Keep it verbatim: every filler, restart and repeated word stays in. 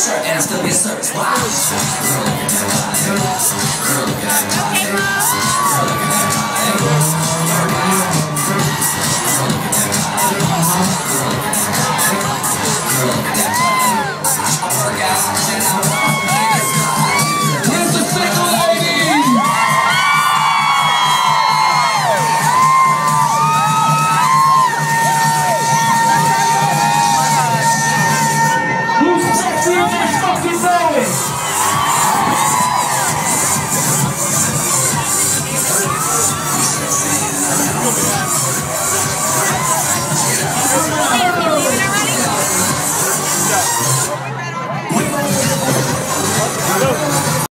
shirt and I still get service. Wow. Girl, look at that body. Girl, look at that body.